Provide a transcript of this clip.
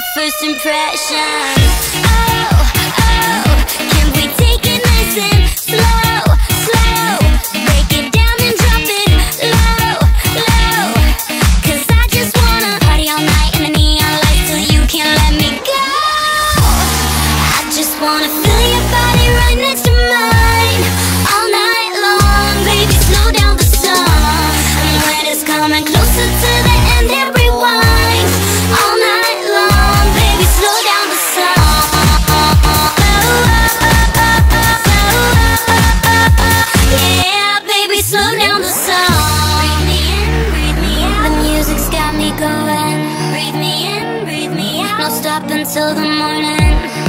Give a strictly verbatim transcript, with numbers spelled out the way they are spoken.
first impression. Oh, oh, can we take it nice and slow, slow? Break it down and drop it low, low. Cause I just wanna party all night in the neon lights till you can't let me go. I just wanna feel your body right next to mine all night long. Baby, slow down the song, and when it's coming closer to the end, then rewind all night long. Baby, slow down the song. Yeah, baby, slow down the song. Breathe me in, breathe me out. The music's got me going. Breathe me in, breathe me out. No stop until the morning.